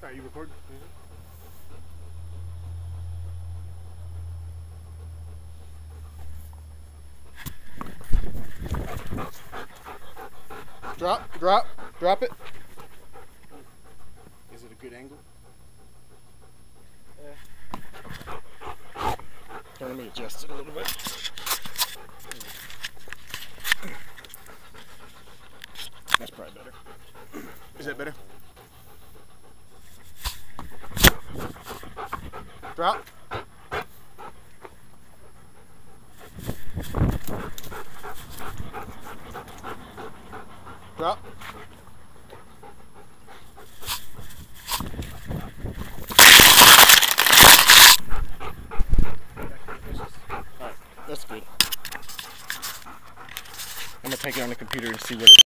Are you recording? Drop it. Is it a good angle? Let me adjust it a little bit. That's probably better. Is that better? Drop. Drop. Alright, that's good. I'm gonna take it on the computer and see what it